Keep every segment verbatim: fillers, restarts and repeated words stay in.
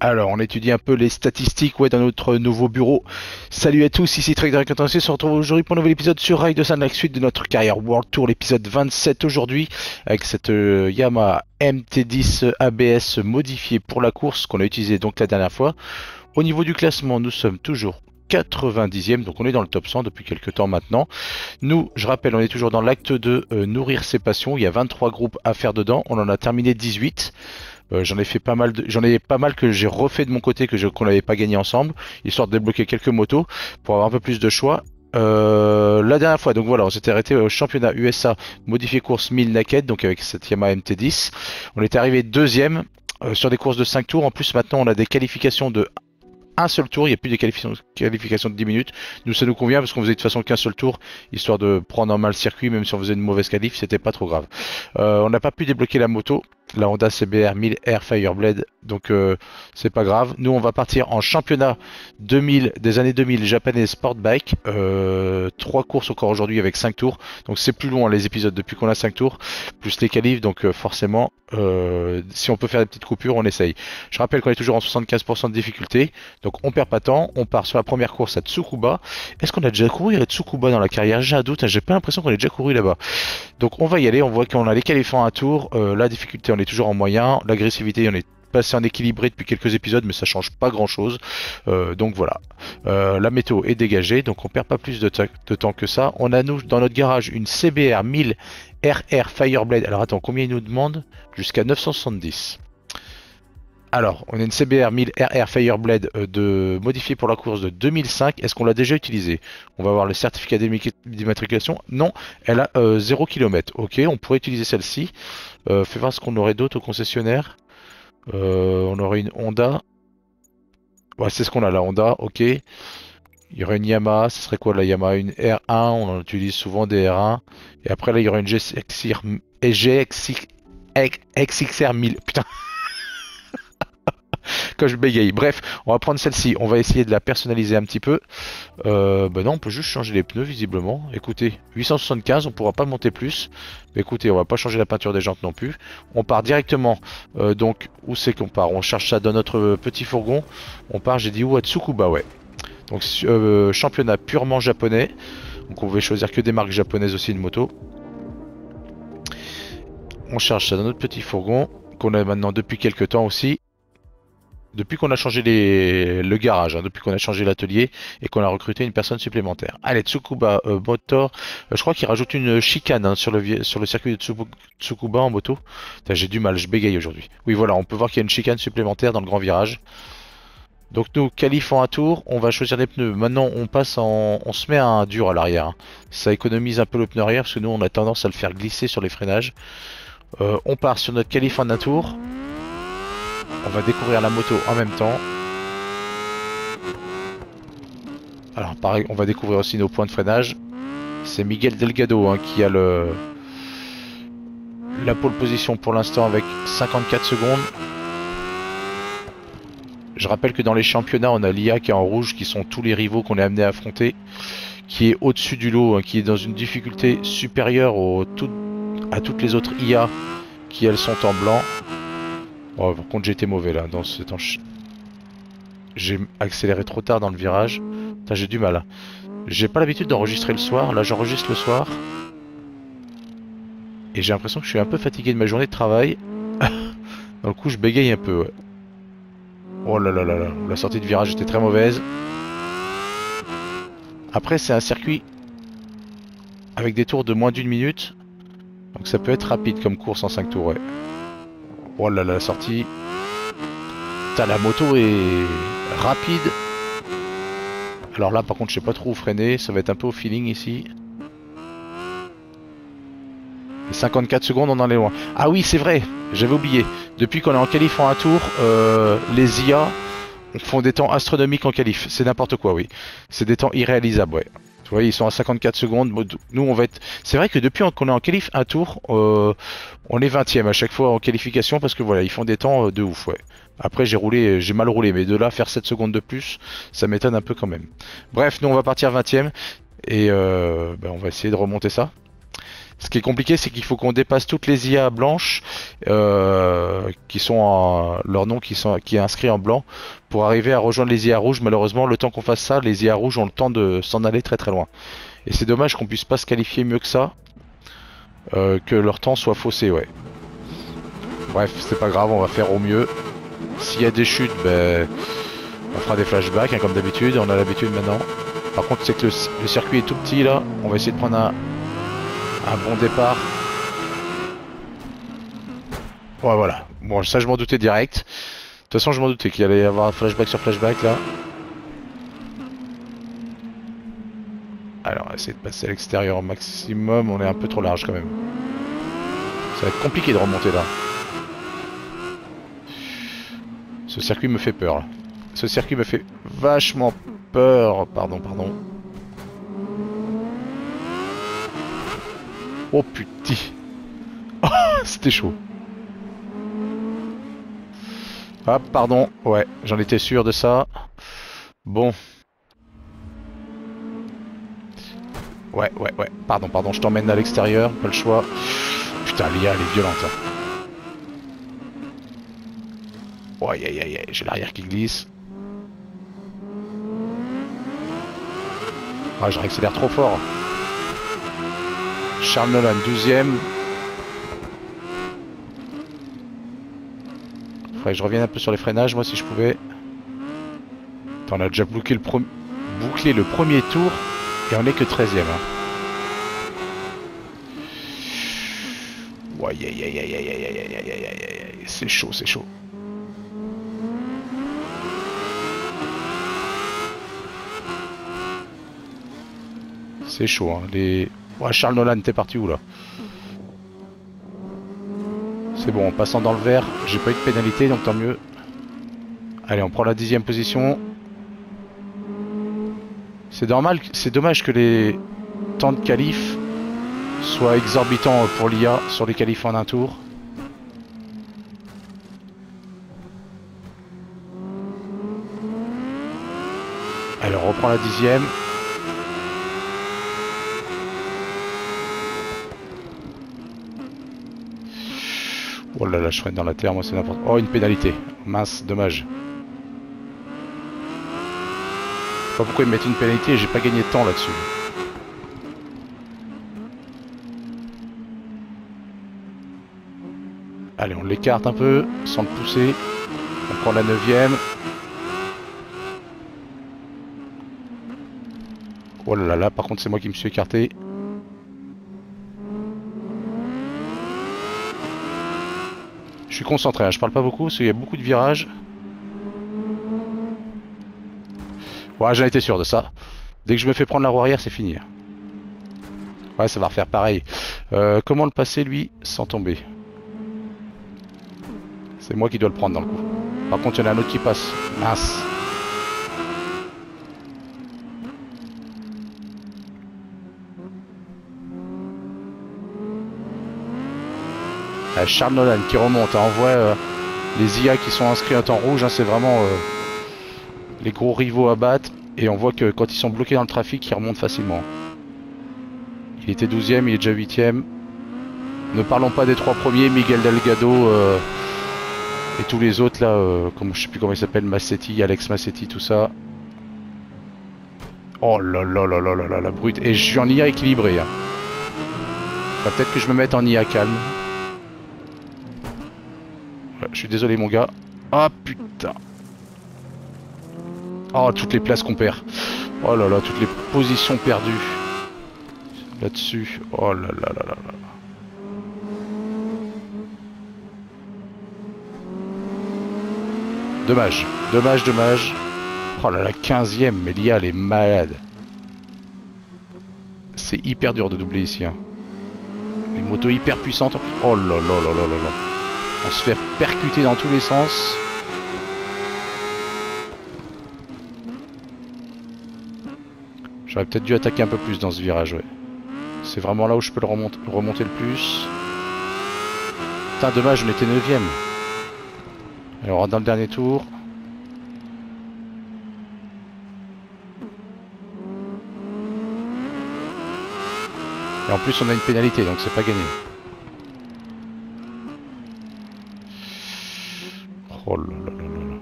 Alors, on étudie un peu les statistiques ouais, dans notre nouveau bureau. Salut à tous, ici Trek Direct Intensif. On se retrouve aujourd'hui pour un nouvel épisode sur Rail de Sun, la suite de notre carrière World Tour, l'épisode vingt-sept aujourd'hui, avec cette euh, Yamaha M T dix A B S modifiée pour la course qu'on a utilisée donc la dernière fois. Au niveau du classement, nous sommes toujours quatre-vingt-dixième, donc on est dans le top cent depuis quelques temps maintenant. Nous, je rappelle, on est toujours dans l'acte de euh, nourrir ses passions. Il y a vingt-trois groupes à faire dedans. On en a terminé dix-huit. Euh, j'en ai fait pas mal, de... j'en ai pas mal que j'ai refait de mon côté que je... qu'on n'avait pas gagné ensemble, histoire de débloquer quelques motos pour avoir un peu plus de choix. Euh, la dernière fois, donc voilà, on s'était arrêté au championnat U S A modifié course mille naked, donc avec cette Yamaha M T dix. On était arrivé deuxième euh, sur des courses de cinq tours. En plus, maintenant, on a des qualifications de un seul tour, il n'y a plus de qualifications, qualifications de dix minutes. Nous, ça nous convient parce qu'on faisait de toute façon qu'un seul tour, histoire de prendre en main le circuit, même si on faisait une mauvaise qualif, c'était pas trop grave. Euh, on n'a pas pu débloquer la moto, la Honda C B R mille R Fireblade, donc euh, c'est pas grave. Nous, on va partir en championnat deux mille, des années deux mille japonais Sport Bike. Euh, trois courses encore aujourd'hui avec cinq tours, donc c'est plus long hein, les épisodes depuis qu'on a cinq tours, plus les qualifs, donc euh, forcément, euh, si on peut faire des petites coupures, on essaye. Je rappelle qu'on est toujours en soixante-quinze pour cent de difficulté. Donc on perd pas de temps, on part sur la première course à Tsukuba. Est-ce qu'on a déjà couru à Tsukuba dans la carrière? J'ai un doute, hein, j'ai pas l'impression qu'on ait déjà couru là-bas. Donc on va y aller, on voit qu'on a les qualifs en un tour, euh, la difficulté on est toujours en moyen, l'agressivité on est passé en équilibré depuis quelques épisodes mais ça change pas grand chose. Euh, donc voilà, euh, la météo est dégagée, donc on perd pas plus de, de temps que ça. On a nous dans notre garage une C B R mille R R Fireblade. Alors attends, combien il nous demande? Jusqu'à neuf cent soixante-dix. Alors, on a une C B R mille R R Fireblade euh, de modifiée pour la course de deux mille cinq. Est-ce qu'on l'a déjà utilisée? On va voir le certificat d'immatriculation. Non, elle a euh, zéro kilomètre. Ok, on pourrait utiliser celle-ci. Euh, fais voir ce qu'on aurait d'autre au concessionnaire. Euh, on aurait une Honda. Ouais, c'est ce qu'on a, la Honda. Ok. Il y aurait une Yamaha. Ce serait quoi la Yamaha? Une R un. On en utilise souvent des R un. Et après, là, il y aurait une G X X R mille. Putain. Quand je bégaye. Bref, on va prendre celle-ci. On va essayer de la personnaliser un petit peu. Euh, bah non, on peut juste changer les pneus visiblement. Écoutez, huit cent soixante-quinze, on pourra pas monter plus. Mais écoutez, on va pas changer la peinture des jantes non plus. On part directement. Euh, donc, où c'est qu'on part? On cherche ça dans notre petit fourgon. On part, j'ai dit où? À Tsukuba, ouais. Donc, euh, championnat purement japonais. Donc, on pouvait choisir que des marques japonaises aussi de moto. On cherche ça dans notre petit fourgon qu'on a maintenant depuis quelques temps aussi. Depuis qu'on a changé les... le garage, hein, depuis qu'on a changé l'atelier et qu'on a recruté une personne supplémentaire. Allez, Tsukuba euh, Motor, euh, je crois qu'il rajoute une chicane hein, sur, le, sur le circuit de Tsubu... Tsukuba en moto. J'ai du mal, je bégaye aujourd'hui. Oui voilà, on peut voir qu'il y a une chicane supplémentaire dans le grand virage. Donc nous, qualif en un tour, on va choisir les pneus. Maintenant on passe en... on se met à un dur à l'arrière. Hein. Ça économise un peu le pneu arrière parce que nous on a tendance à le faire glisser sur les freinages. Euh, on part sur notre qualif en un tour. On va découvrir la moto en même temps. Alors pareil, on va découvrir aussi nos points de freinage. C'est Miguel Delgado hein, qui a le la pole position pour l'instant avec cinquante-quatre secondes. Je rappelle que dans les championnats, on a l'I A qui est en rouge, qui sont tous les rivaux qu'on est amené à affronter, qui est au-dessus du lot, hein, qui est dans une difficulté supérieure au, tout, à toutes les autres I A qui elles sont en blanc. Oh, par contre j'ai été mauvais là dans ce temps. J'ai accéléré trop tard dans le virage. J'ai du mal. J'ai pas l'habitude d'enregistrer le soir. Là j'enregistre le soir. Et j'ai l'impression que je suis un peu fatigué de ma journée de travail. Dans le coup je bégaye un peu. Ouais. Oh là là là là. La sortie de virage était très mauvaise. Après c'est un circuit avec des tours de moins d'une minute. Donc ça peut être rapide comme course en cinq tours. Ouais. Oh là là, la sortie. Putain, la moto est rapide. Alors là, par contre, je sais pas trop où freiner. Ça va être un peu au feeling ici. Et cinquante-quatre secondes, on en est loin. Ah oui, c'est vrai, j'avais oublié. Depuis qu'on est en qualif en un tour, euh, les I A font des temps astronomiques en qualif. C'est n'importe quoi, oui. C'est des temps irréalisables, ouais. Tu vois, ils sont à cinquante-quatre secondes. Nous, on va être. C'est vrai que depuis qu'on est en qualif un tour, euh, on est vingtième à chaque fois en qualification parce que voilà, ils font des temps de ouf, ouais. Après, j'ai roulé, j'ai mal roulé, mais de là faire sept secondes de plus, ça m'étonne un peu quand même. Bref, nous, on va partir vingtième et euh, ben, on va essayer de remonter ça. Ce qui est compliqué, c'est qu'il faut qu'on dépasse toutes les I A blanches euh, qui sont en, leur nom qui sont qui est inscrit en blanc pour arriver à rejoindre les I A rouges. Malheureusement, le temps qu'on fasse ça, les I A rouges ont le temps de s'en aller très très loin. Et c'est dommage qu'on puisse pas se qualifier mieux que ça, euh, que leur temps soit faussé, ouais. Bref, c'est pas grave, on va faire au mieux. S'il y a des chutes, ben, on fera des flashbacks, hein, comme d'habitude, on a l'habitude maintenant. Par contre, c'est que le, le circuit est tout petit là, on va essayer de prendre un, un bon départ. Ouais, voilà, bon, ça je m'en doutais direct. De toute façon, je m'en doutais qu'il allait y avoir un flashback sur flashback là. Alors, on va essayer de passer à l'extérieur au maximum, on est un peu trop large quand même. Ça va être compliqué de remonter là. Ce circuit me fait peur là. Ce circuit me fait vachement peur. Pardon, pardon. Oh putain. Oh, c'était chaud. Ah, pardon. Ouais, j'en étais sûr de ça. Bon. Ouais, ouais, ouais. Pardon, pardon, je t'emmène à l'extérieur. Pas le choix. Putain, l'I A, elle est violente. Hein. Aïe aïe aïe aïe, j'ai l'arrière qui glisse. Ah, je réaccélère trop fort. Charles Nolan, douzième. Faudrait que je revienne un peu sur les freinages, moi, si je pouvais. Attends, on a déjà bouclé le, pro... bouclé le premier tour et on est que treizième. Hein. Aïe aïe aïe aïe aïe aïe aïe aïe aïe aïe, c'est chaud, c'est chaud. C'est chaud, hein. Les... Ouais, Charles Nolan, t'es parti où là? C'est bon, en passant dans le vert, j'ai pas eu de pénalité, donc tant mieux. Allez, on prend la dixième position. C'est normal, c'est dommage que les temps de qualif soient exorbitants pour l'I A sur les qualifs en un tour. Allez, on reprend la dixième. Oh là là, je freine dans la terre, moi c'est n'importe quoi. Oh, une pénalité. Mince, dommage. Je sais pas pourquoi ils me mettent une pénalité et j'ai pas gagné de temps là-dessus. Allez, on l'écarte un peu, sans le pousser. On prend la neuvième. Oh là là là, par contre c'est moi qui me suis écarté. Je suis concentré, hein, je parle pas beaucoup parce qu'il y a beaucoup de virages. Ouais, j'en étais sûr de ça. Dès que je me fais prendre la roue arrière, c'est fini. Ouais, ça va refaire pareil. Euh, comment le passer, lui, sans tomber? C'est moi qui dois le prendre dans le coup. Par contre, il y en a un autre qui passe. Mince. Ah, Charles Nolan qui remonte. Hein. On voit euh, les I A qui sont inscrits en temps rouge. Hein, c'est vraiment euh, les gros rivaux à battre. Et on voit que quand ils sont bloqués dans le trafic, ils remontent facilement. Il était douzième, il est déjà huitième. Ne parlons pas des trois premiers, Miguel Delgado euh, et tous les autres là, euh, comme, je sais plus comment ils s'appellent, Massetti, Alex Massetti, tout ça. Oh là là là là là là, la brute. Et je suis en I A équilibré. Hein. Enfin, peut-être que je me mette en I A calme. Ouais, je suis désolé mon gars. Ah putain. Oh, toutes les places qu'on perd. Oh là là, toutes les positions perdues. Là-dessus. Oh là là là là là. Dommage. Dommage, dommage. Oh là là, quinzième, mais l'I A, elle est malade. C'est hyper dur de doubler ici. Hein. Les motos hyper puissantes. Oh là là là là là là. On se fait percuter dans tous les sens. J'aurais peut-être dû attaquer un peu plus dans ce virage, ouais. C'est vraiment là où je peux le remonter, remonter le plus. Putain, dommage, on était neuvième. Alors, dans le dernier tour. Et en plus on a une pénalité, donc c'est pas gagné. Oh là là là là.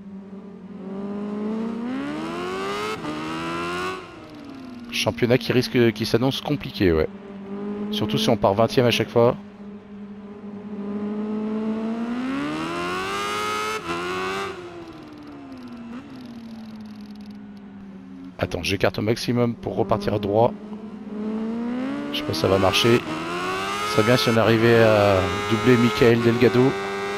Championnat qui risque, qui s'annonce compliqué, ouais. Surtout si on part vingtième à chaque fois. Attends, j'écarte au maximum pour repartir droit. Je sais pas si ça va marcher. Ce serait bien si on arrivait à doubler Michael Delgado.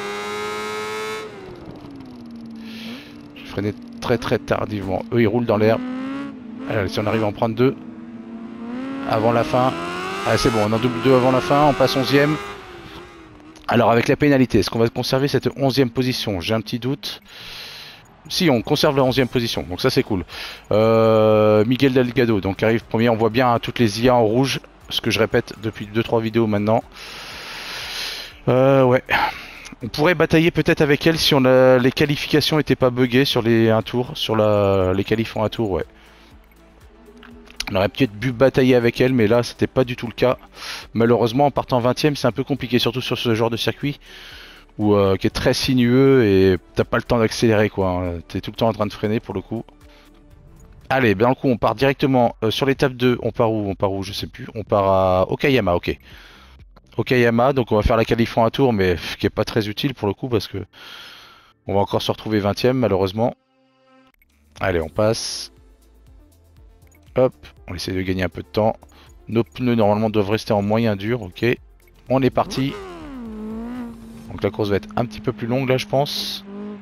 Je freinais très très tardivement. Eux ils roulent dans l'air. Alors si on arrive à en prendre deux avant la fin. Ah c'est bon, on en double deux avant la fin, on passe onzième. Alors avec la pénalité, est-ce qu'on va conserver cette onzième position? J'ai un petit doute. Si, on conserve la onzième position, donc ça c'est cool. Euh, Miguel Delgado, donc arrive premier, on voit bien hein, toutes les I A en rouge, ce que je répète depuis deux trois vidéos maintenant. Euh, ouais. On pourrait batailler peut-être avec elle si on a, les qualifications n'étaient pas buggées sur les un tour, sur la, les qualifs en un tour, ouais. On aurait peut-être pu batailler avec elle, mais là c'était pas du tout le cas. Malheureusement, en partant vingtième, c'est un peu compliqué, surtout sur ce genre de circuit. Ou euh, qui est très sinueux et t'as pas le temps d'accélérer quoi, t'es tout le temps en train de freiner pour le coup. Allez, ben, dans le coup on part directement euh, sur l'étape deux, on part où, on part où, je sais plus, on part à Okayama, ok. Okayama, donc on va faire la qualif en un tour, mais pff, qui est pas très utile pour le coup parce que on va encore se retrouver vingtième malheureusement. Allez, on passe. Hop, on essaie de gagner un peu de temps. Nos pneus normalement doivent rester en moyen dur, ok. On est parti. Donc la course va être un petit peu plus longue là je pense.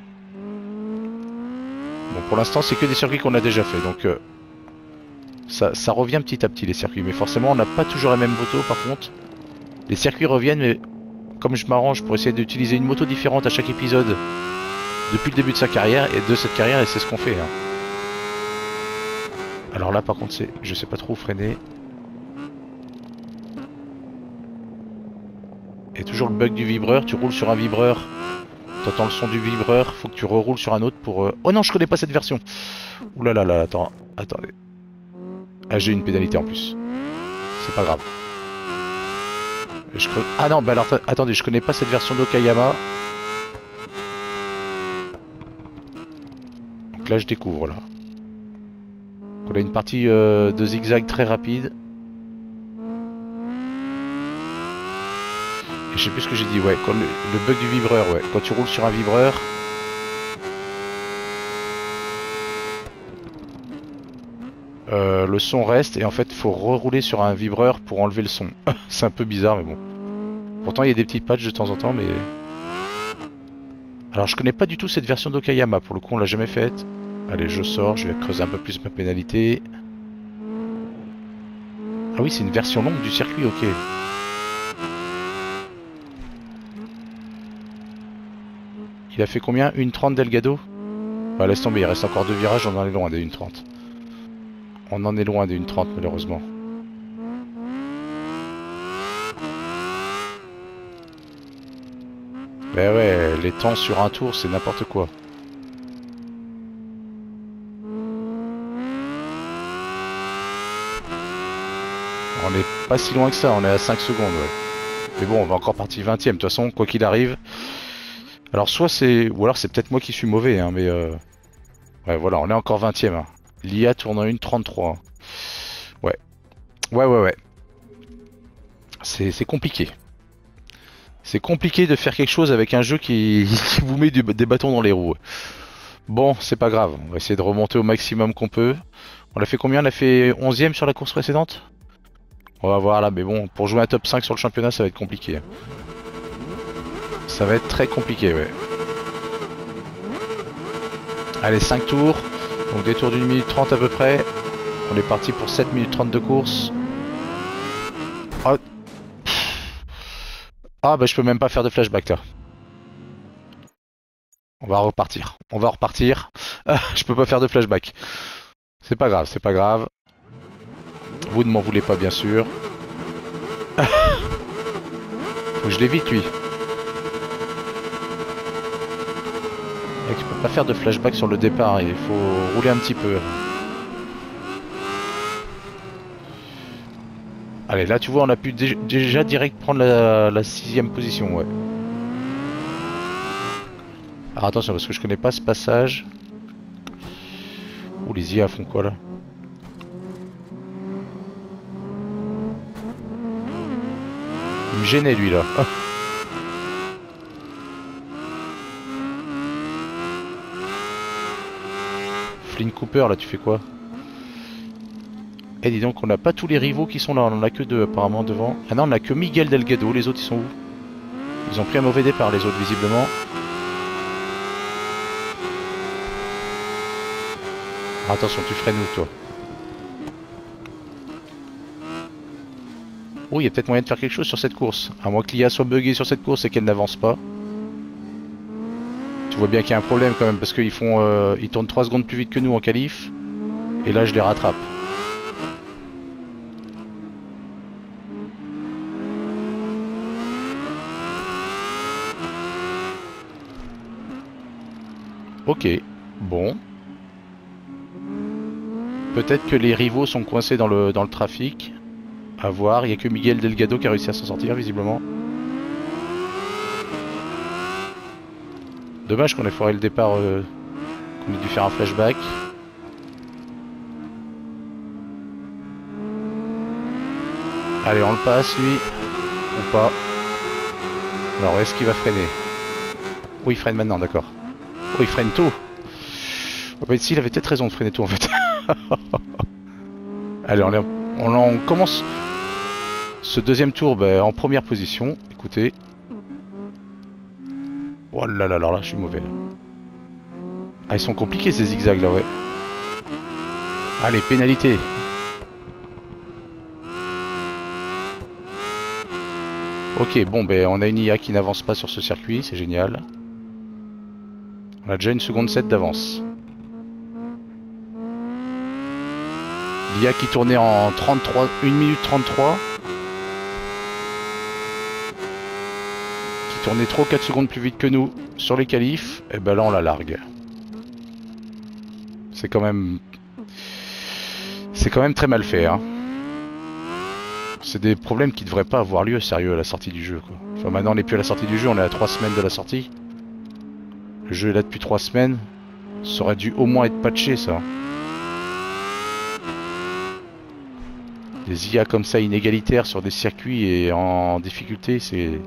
Bon pour l'instant c'est que des circuits qu'on a déjà fait donc euh, ça, ça revient petit à petit les circuits. Mais forcément on n'a pas toujours la même moto par contre. Les circuits reviennent mais comme je m'arrange pour essayer d'utiliser une moto différente à chaque épisode depuis le début de sa carrière et de cette carrière et c'est ce qu'on fait hein. Alors là par contre c'est, je sais pas trop où freiner. Et toujours le bug du vibreur, tu roules sur un vibreur, t'entends le son du vibreur, faut que tu reroules sur un autre pour... Euh... Oh non, je connais pas cette version. Ouh là là là, attends, attendez. Ah, j'ai une pénalité en plus. C'est pas grave. Je... Ah non, bah alors attendez, je connais pas cette version d'Okayama. Donc là, je découvre là. On a une partie euh, de zigzag très rapide. Je sais plus ce que j'ai dit, ouais, quand le, le bug du vibreur, ouais, quand tu roules sur un vibreur, euh, le son reste et en fait il faut rerouler sur un vibreur pour enlever le son. C'est un peu bizarre mais bon. Pourtant il y a des petits patchs de temps en temps mais... Alors je connais pas du tout cette version d'Okayama, pour le coup on l'a jamais faite. Allez je sors, je vais creuser un peu plus ma pénalité. Ah oui c'est une version longue du circuit, ok. Il a fait combien? une trente Delgado? Bah laisse tomber, il reste encore deux virages, on en est loin des une trente. On en est loin des une trente malheureusement. Bah ouais, les temps sur un tour c'est n'importe quoi. On n'est pas si loin que ça, on est à cinq secondes. Ouais. Mais bon, on va encore partir vingtième, de toute façon, quoi qu'il arrive. Alors soit c'est... Ou alors c'est peut-être moi qui suis mauvais, hein, mais... Euh... Ouais, voilà, on est encore vingtième. Hein. L'I A tourne en une trente-trois. Hein. Ouais. Ouais, ouais, ouais. C'est compliqué. C'est compliqué de faire quelque chose avec un jeu qui, qui vous met du... des bâtons dans les roues. Bon, c'est pas grave. On va essayer de remonter au maximum qu'on peut. On a fait combien? On a fait onzième sur la course précédente? On va voir là, mais bon, pour jouer un top cinq sur le championnat, ça va être compliqué. Ça va être très compliqué, ouais. Allez, cinq tours. Donc des tours d'une minute trente à peu près. On est parti pour sept minutes trente de course. Oh. Ah bah je peux même pas faire de flashback là. On va repartir. On va repartir. Ah, je peux pas faire de flashback. C'est pas grave, c'est pas grave. Vous ne m'en voulez pas bien sûr. Faut que je l'évite lui. Je peux pas faire de flashback sur le départ, il faut rouler un petit peu. Allez, là tu vois, on a pu dé déjà direct prendre la, la sixième position, ouais. Alors attention, parce que je connais pas ce passage. Ouh, les I A font quoi là? Il me gênait lui là. Ah. Flynn Cooper, là tu fais quoi? Eh dis donc, on n'a pas tous les rivaux qui sont là, on en a que deux apparemment devant. Ah non, on a que Miguel Delgado, les autres ils sont où? Ils ont pris un mauvais départ les autres visiblement. Ah, attention, tu freines où toi? Oh, il y a peut-être moyen de faire quelque chose sur cette course. À moins que l'I A soit buggée sur cette course et qu'elle n'avance pas. Tu vois bien qu'il y a un problème quand même parce qu'ils font, euh, ils tournent trois secondes plus vite que nous en qualif. Et là je les rattrape. Ok, bon. Peut-être que les rivaux sont coincés dans le, dans le trafic. À voir, il n'y a que Miguel Delgado qui a réussi à s'en sortir visiblement. Dommage qu'on ait foiré le départ, euh, qu'on ait dû faire un flashback. Allez, on le passe lui. Ou pas. Alors, est-ce qu'il va freiner? Oui, il freine maintenant, d'accord. Oh, il freine tôt. Oh, bah, ici, il avait peut-être raison de freiner tôt en fait. Allez, on, est, on, on commence ce deuxième tour bah, en première position. Écoutez. Oh là là là là, je suis mauvais là. Ah, ils sont compliqués ces zigzags là, ouais. Allez, pénalité. Ok, bon, ben on a une I A qui n'avance pas sur ce circuit, c'est génial. On a déjà une seconde sept d'avance. L'I A qui tournait en trente-trois, une minute trente-trois. Qui tournait trois ou quatre secondes plus vite que nous sur les qualifs. Et ben là on la largue. C'est quand même... C'est quand même très mal fait, hein. C'est des problèmes qui devraient pas avoir lieu, sérieux, à la sortie du jeu, quoi. Enfin, maintenant on n'est plus à la sortie du jeu, on est à trois semaines de la sortie. Le jeu est là depuis trois semaines. Ça aurait dû au moins être patché, ça. Des I A comme ça, inégalitaires sur des circuits et en difficulté, c'est...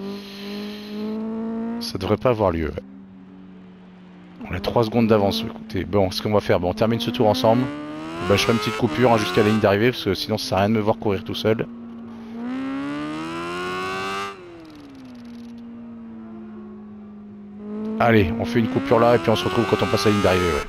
Ça devrait pas avoir lieu. On a trois secondes d'avance, écoutez. Bon, ce qu'on va faire, bon, on termine ce tour ensemble. Bah, je ferai une petite coupure hein, jusqu'à la ligne d'arrivée, parce que sinon ça sert à rien de me voir courir tout seul. Allez, on fait une coupure là, et puis on se retrouve quand on passe la ligne d'arrivée, ouais.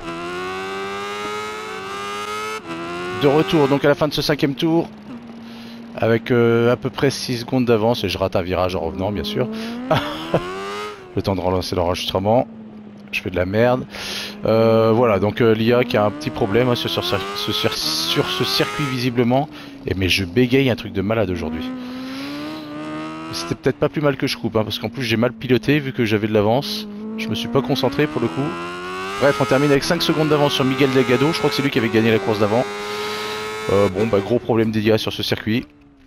De retour donc à la fin de ce cinquième tour, avec euh, à peu près six secondes d'avance, et je rate un virage en revenant bien sûr. Le temps de relancer l'enregistrement, je fais de la merde. Euh, voilà, donc euh, l'I A qui a un petit problème hein, sur, sur, sur, sur, sur ce circuit visiblement, et mais je bégaye un truc de malade aujourd'hui. C'était peut-être pas plus mal que je coupe, hein, parce qu'en plus j'ai mal piloté vu que j'avais de l'avance, je me suis pas concentré pour le coup. Bref, on termine avec cinq secondes d'avance sur Miguel Delgado, je crois que c'est lui qui avait gagné la course d'avant. Euh, bon bah gros problème d'I A sur ce circuit.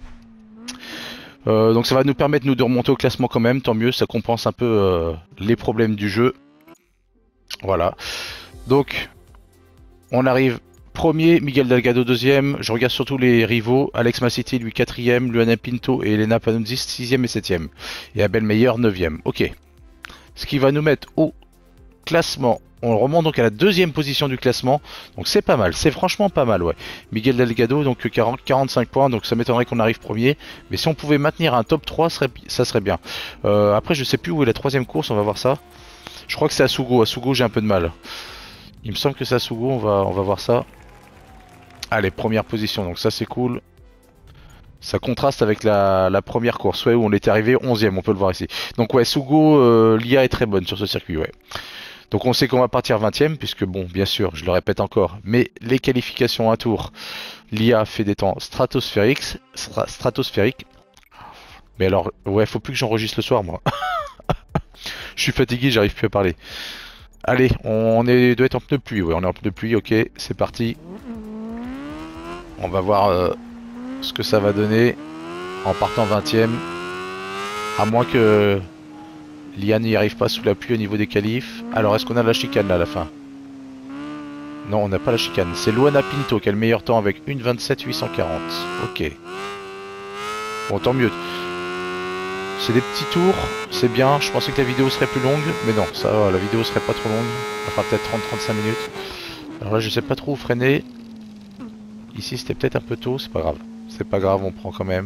Euh, donc ça va nous permettre nous de remonter au classement quand même, tant mieux, ça compense un peu euh, les problèmes du jeu. Voilà. Donc on arrive premier, Miguel Delgado deuxième, je regarde surtout les rivaux, Alex Massiti lui quatrième, Luana Pinto et Elena Panunzis sixième et septième. Et Abel Meyer neuvième. Ok. Ce qui va nous mettre au classement. On remonte donc à la deuxième position du classement, donc c'est pas mal, c'est franchement pas mal, ouais. Miguel Delgado, donc quarante, quarante-cinq points, donc ça m'étonnerait qu'on arrive premier, mais si on pouvait maintenir un top trois, ça serait, ça serait bien. Euh, après, je sais plus où est la troisième course, on va voir ça. Je crois que c'est à Sugo, à Sugo j'ai un peu de mal. Il me semble que c'est à Sugo, on va, on va voir ça. Allez, première position, donc ça c'est cool. Ça contraste avec la, la première course, ouais, où on était arrivé onzième, on peut le voir ici. Donc ouais, Sugo, euh, l'I A est très bonne sur ce circuit, ouais. Donc on sait qu'on va partir vingtième, puisque bon, bien sûr, je le répète encore, mais les qualifications à tour, l'I A fait des temps stratosphériques, stra stratosphériques. Mais alors, ouais, faut plus que j'enregistre le soir, moi. Je suis fatigué, j'arrive plus à parler. Allez, on est, doit être en pneu pluie, ouais, on est en pneu pluie, ok, c'est parti. On va voir euh, ce que ça va donner. en partant vingtième. À moins que Lian n'y arrive pas sous la pluie au niveau des qualifs. Alors est-ce qu'on a la chicane là à la fin? Non, on n'a pas la chicane. C'est Luana Pinto qui a le meilleur temps avec une vingt-sept huit cent quarante. Ok. Bon, tant mieux. C'est des petits tours, c'est bien. Je pensais que la vidéo serait plus longue, mais non, ça va, la vidéo serait pas trop longue. Elle fera peut-être trente à trente-cinq minutes. Alors là, je sais pas trop où freiner. Ici, c'était peut-être un peu tôt, c'est pas grave. C'est pas grave, on prend quand même.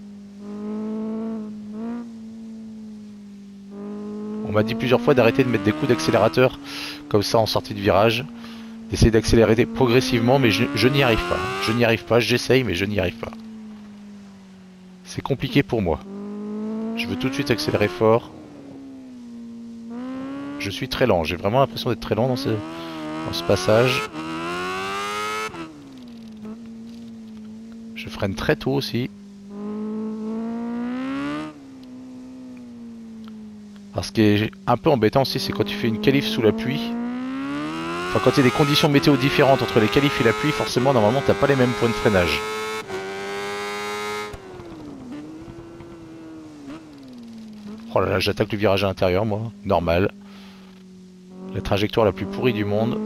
On m'a dit plusieurs fois d'arrêter de mettre des coups d'accélérateur comme ça en sortie de virage. D'essayer d'accélérer progressivement, mais je, je n'y arrive pas. Je n'y arrive pas, j'essaye, mais je n'y arrive pas. C'est compliqué pour moi. Je veux tout de suite accélérer fort. Je suis très lent, j'ai vraiment l'impression d'être très lent dans ce, dans ce passage. Je freine très tôt aussi. Alors ce qui est un peu embêtant aussi, c'est quand tu fais une qualif sous la pluie. Enfin, quand il y a des conditions météo différentes entre les qualifs et la pluie, forcément, normalement, t'as pas les mêmes points de freinage. Oh là là, j'attaque le virage à l'intérieur, moi. Normal. La trajectoire la plus pourrie du monde.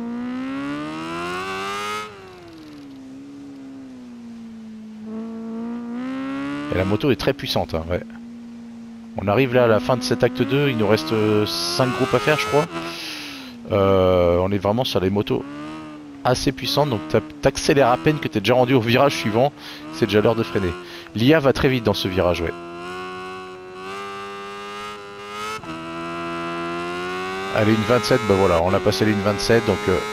Et la moto est très puissante, hein, ouais. On arrive là à la fin de cet acte deux, il nous reste cinq groupes à faire, je crois. Euh, on est vraiment sur des motos assez puissantes, donc t'accélères à peine que t'es déjà rendu au virage suivant, c'est déjà l'heure de freiner. L'I A va très vite dans ce virage, ouais. Allez, une vingt-sept, bah voilà, on a passé l'une vingt-sept, donc euh,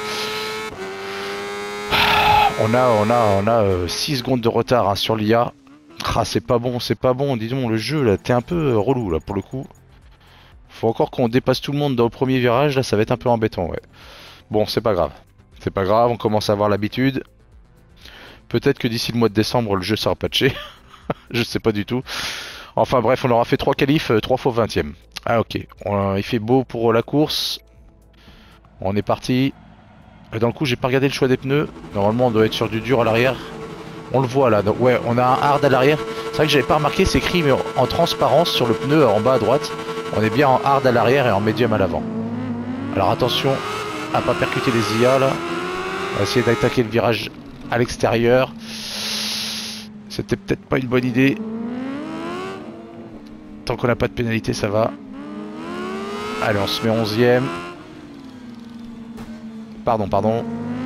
on a on a on a euh, six secondes de retard hein, sur l'I A. Ah, c'est pas bon, c'est pas bon, dis donc, le jeu là, t'es un peu euh, relou là pour le coup. Faut encore qu'on dépasse tout le monde dans le premier virage, là ça va être un peu embêtant, ouais. Bon, c'est pas grave. C'est pas grave, on commence à avoir l'habitude. Peut-être que d'ici le mois de décembre, le jeu sera patché. Je sais pas du tout. Enfin bref, on aura fait trois qualifs, trois fois vingtième. Ah ok, on, il fait beau pour la course. On est parti. Dans le coup, j'ai pas regardé le choix des pneus. Normalement, on doit être sur du dur à l'arrière. On le voit là, donc, ouais, on a un hard à l'arrière. C'est vrai que j'avais pas remarqué, c'est écrit mais en transparence sur le pneu en bas à droite. On est bien en hard à l'arrière et en médium à l'avant. Alors attention à pas percuter les I A là. On va essayer d'attaquer le virage à l'extérieur. C'était peut-être pas une bonne idée. Tant qu'on n'a pas de pénalité, ça va. Allez, on se met onzième. Pardon, pardon.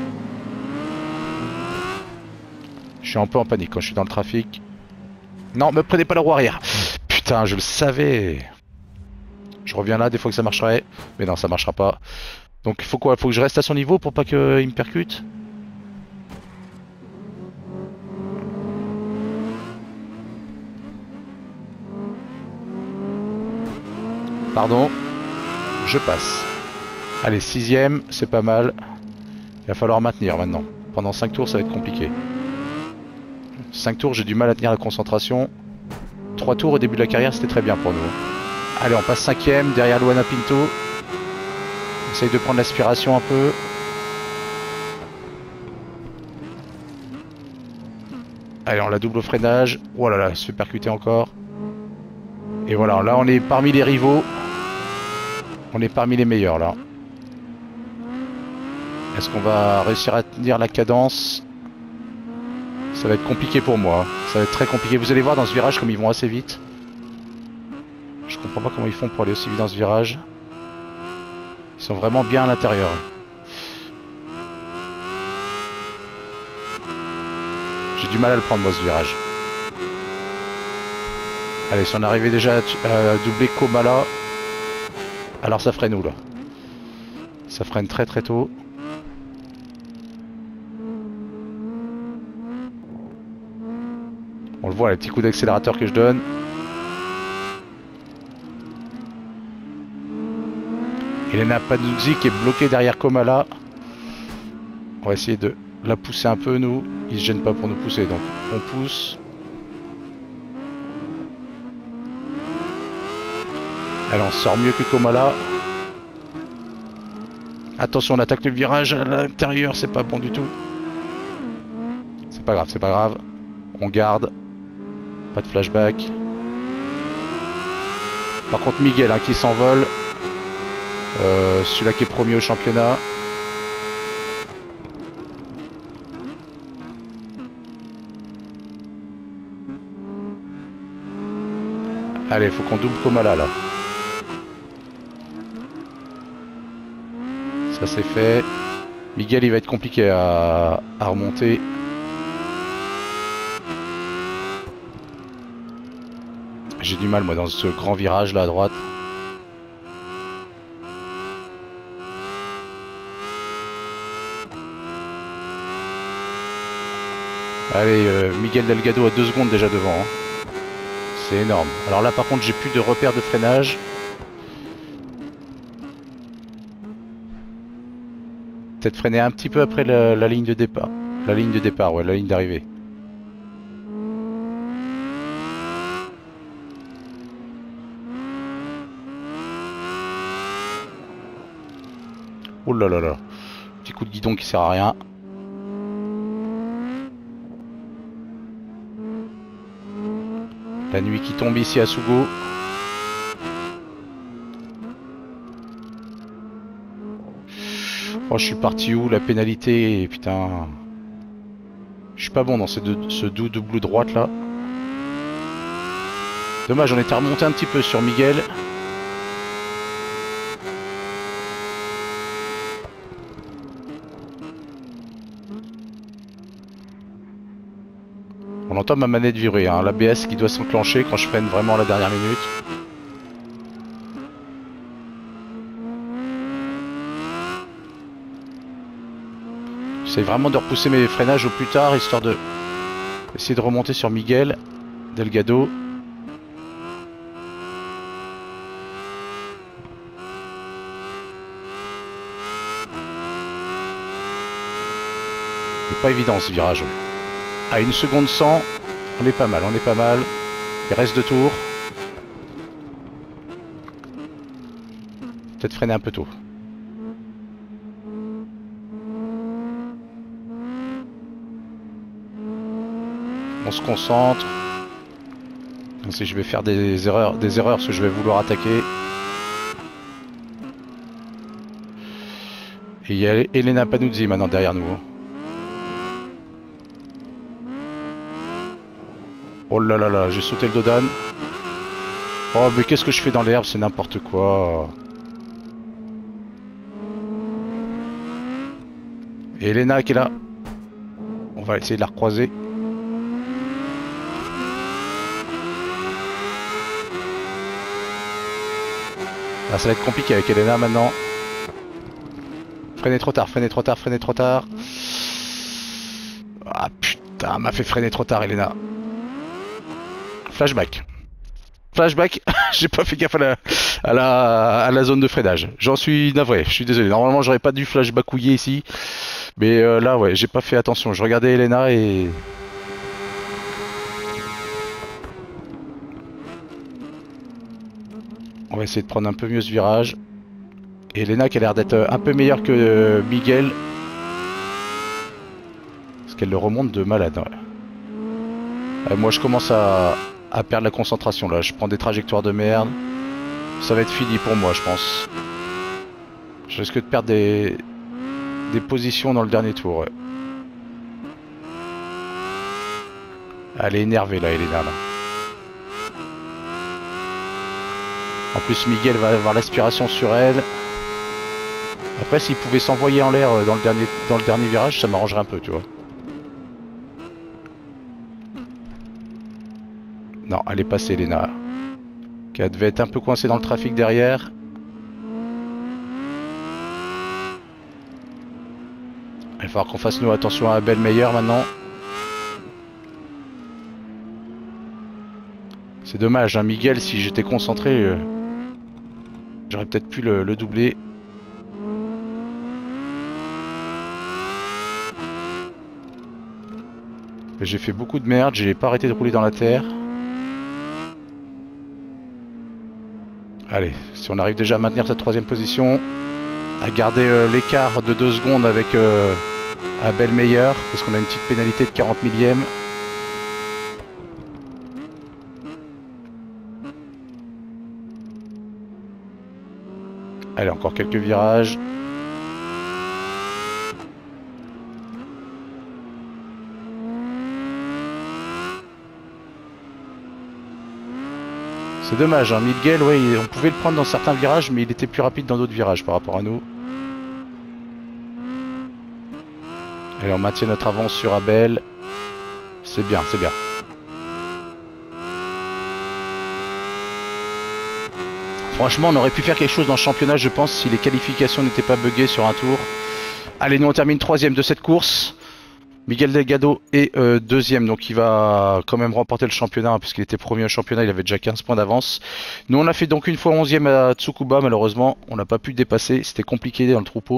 Je suis un peu en panique quand je suis dans le trafic. Non, me prenez pas la roue arrière. Putain, je le savais. Je reviens là, des fois que ça marcherait. Mais non, ça marchera pas. Donc il faut quoi? Faut que je reste à son niveau pour pas qu'il me percute? Pardon. Je passe. Allez, sixième, c'est pas mal. Il va falloir maintenir maintenant. Pendant cinq tours, ça va être compliqué. cinq tours, j'ai du mal à tenir la concentration. trois tours au début de la carrière, c'était très bien pour nous. Allez, on passe cinquième, derrière Luana Pinto. On essaye de prendre l'aspiration un peu. Allez, on la double au freinage. Oh là là, elle se fait percuter encore. Et voilà, là on est parmi les rivaux. On est parmi les meilleurs là. Est-ce qu'on va réussir à tenir la cadence? Ça va être compliqué pour moi. Ça va être très compliqué. Vous allez voir dans ce virage comme ils vont assez vite. Je comprends pas comment ils font pour aller aussi vite dans ce virage. Ils sont vraiment bien à l'intérieur. J'ai du mal à le prendre moi ce virage. Allez, si on arrivait déjà à euh, doubler Komala, alors ça freine où là? Ça freine très très tôt. On le voit, les petits coups d'accélérateur que je donne. Elena Panuzzi qui est bloquée derrière Komala. On va essayer de la pousser un peu nous. Ils se gênent pas pour nous pousser, donc on pousse. Allez, on sort mieux que Komala. Attention, on attaque le virage à l'intérieur, c'est pas bon du tout. C'est pas grave, c'est pas grave. On garde. Pas de flashback. Par contre Miguel hein, qui s'envole. Euh, Celui-là qui est premier au championnat. Allez, faut qu'on double Komala là. Ça c'est fait. Miguel il va être compliqué à, à remonter. J'ai du mal moi dans ce grand virage là à droite. Allez, euh, Miguel Delgado a deux secondes déjà devant. Hein. C'est énorme. Alors là par contre j'ai plus de repères de freinage. Peut-être freiner un petit peu après la, la ligne de départ. La ligne de départ, ouais, la ligne d'arrivée. Oh là là là. Petit coup de guidon qui sert à rien. La nuit qui tombe ici à Sougo. Oh, je suis parti où? La pénalité, putain. Je suis pas bon dans ces deux, ce doux double droite là. Dommage, on était remonté un petit peu sur Miguel. On entend ma manette vibrer, hein, l'A B S qui doit s'enclencher quand je freine vraiment à la dernière minute. J'essaie vraiment de repousser mes freinages au plus tard, histoire de essayer de remonter sur Miguel Delgado. C'est pas évident ce virage. À une seconde cent, on est pas mal, on est pas mal. Il reste deux tours. Peut-être freiner un peu tôt. On se concentre. Si je vais faire des erreurs, des erreurs, parce que je vais vouloir attaquer. Et il y a Elena Panuzzi maintenant derrière nous. Oh là là là, j'ai sauté le dodan. Oh mais qu'est-ce que je fais dans l'herbe, c'est n'importe quoi. Et Elena qui est là. On va essayer de la recroiser. Ah, ça va être compliqué avec Elena maintenant. Freiner trop tard, freiner trop tard, freiner trop tard. Ah putain, m'a fait freiner trop tard Elena. Flashback. Flashback, j'ai pas fait gaffe à la, à la, à la zone de freinage. J'en suis navré, je suis désolé. Normalement j'aurais pas dû flashbacouiller ici. Mais euh, là ouais, j'ai pas fait attention. Je regardais Elena et... On va essayer de prendre un peu mieux ce virage. Et Elena qui a l'air d'être un peu meilleure que Miguel. Parce qu'elle le remonte de malade. Ouais. Euh, moi je commence à... à perdre la concentration là, je prends des trajectoires de merde. Ça va être fini pour moi je pense. Je risque de perdre des, des positions dans le dernier tour. Ouais. Elle est énervée là, Elena là. En plus Miguel va avoir l'aspiration sur elle. Après s'il pouvait s'envoyer en l'air dans le dernier dans le dernier virage, ça m'arrangerait un peu, tu vois. Non, elle est passée, Elena. Elle devait être un peu coincée dans le trafic derrière. Il va falloir qu'on fasse nous attention à Abel Meyer maintenant. C'est dommage, hein, Miguel, si j'étais concentré, euh, j'aurais peut-être pu le, le doubler. J'ai fait beaucoup de merde, j'ai pas arrêté de rouler dans la terre. Allez, si on arrive déjà à maintenir cette troisième position, à garder euh, l'écart de deux secondes avec euh, Abel Meyer, parce qu'on a une petite pénalité de quarante millième. Allez, encore quelques virages. C'est dommage, hein. Miguel, ouais, on pouvait le prendre dans certains virages, mais il était plus rapide dans d'autres virages par rapport à nous. Allez, on maintient notre avance sur Abel. C'est bien, c'est bien. Franchement, on aurait pu faire quelque chose dans le championnat, je pense, si les qualifications n'étaient pas buggées sur un tour. Allez, nous on termine troisième de cette course. Miguel Delgado est euh, deuxième, donc il va quand même remporter le championnat, hein, puisqu'il était premier au championnat, il avait déjà quinze points d'avance. Nous on a fait donc une fois onzième à Tsukuba, malheureusement, on n'a pas pu dépasser, c'était compliqué dans le troupeau.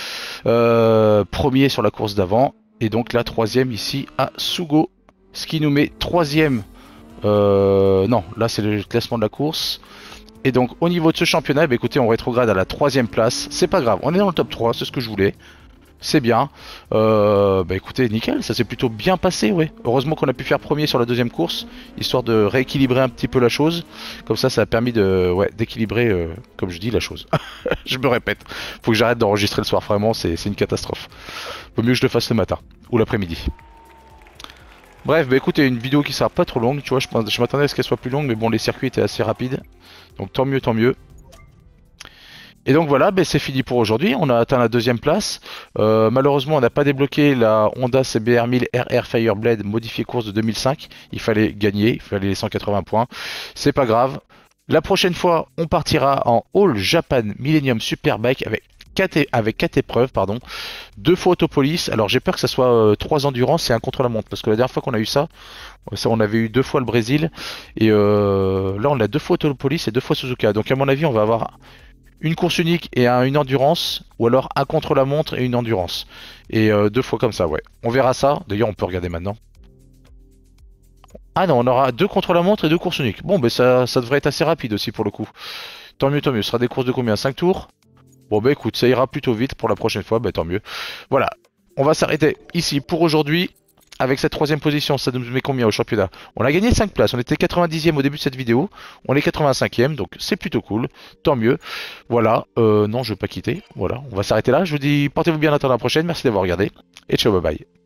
Euh, premier sur la course d'avant, et donc là troisième ici à Sugo, ce qui nous met troisième. Euh, non, là c'est le classement de la course. Et donc au niveau de ce championnat, bah, écoutez, on rétrograde à la troisième place, c'est pas grave, on est dans le top trois, c'est ce que je voulais. C'est bien. Euh, bah écoutez, nickel, ça s'est plutôt bien passé, ouais. Heureusement qu'on a pu faire premier sur la deuxième course, histoire de rééquilibrer un petit peu la chose. Comme ça, ça a permis de, ouais, d'équilibrer, euh, comme je dis, la chose. Je me répète. Faut que j'arrête d'enregistrer le soir, vraiment, c'est une catastrophe. Vaut mieux que je le fasse le matin ou l'après-midi. Bref, bah écoutez, une vidéo qui sera pas trop longue, tu vois, je, je m'attendais à ce qu'elle soit plus longue, mais bon, les circuits étaient assez rapides. Donc tant mieux, tant mieux. Et donc voilà, ben c'est fini pour aujourd'hui. On a atteint la deuxième place. Euh, malheureusement, on n'a pas débloqué la Honda C B R mille R R Fireblade modifiée course de deux mille cinq. Il fallait gagner, il fallait les cent quatre-vingts points. C'est pas grave. La prochaine fois, on partira en All Japan Millennium Superbike avec quatre, avec quatre épreuves, pardon. Deux fois Autopolis. Alors j'ai peur que ça soit euh, trois endurance et un contre-la-montre. Parce que la dernière fois qu'on a eu ça, ça, on avait eu deux fois le Brésil. Et euh, là, on a deux fois Autopolis et deux fois Suzuka. Donc à mon avis, on va avoir une course unique et un, une endurance, ou alors un contre-la-montre et une endurance. Et euh, deux fois comme ça, ouais. On verra ça. D'ailleurs, on peut regarder maintenant. Ah non, on aura deux contre-la-montre et deux courses uniques. Bon, ben ça, ça devrait être assez rapide aussi pour le coup. Tant mieux, tant mieux. Ce sera des courses de combien? Cinq tours? Bon, bah écoute, ça ira plutôt vite pour la prochaine fois, bah tant mieux. Voilà, on va s'arrêter ici pour aujourd'hui. Avec cette troisième position, ça nous met combien au championnat? On a gagné cinq places, on était quatre-vingt-dixième au début de cette vidéo, on est quatre-vingt-cinquième, donc c'est plutôt cool, tant mieux. Voilà, euh, non je vais pas quitter, voilà, on va s'arrêter là, je vous dis portez-vous bien, à la prochaine, merci d'avoir regardé, et ciao bye bye.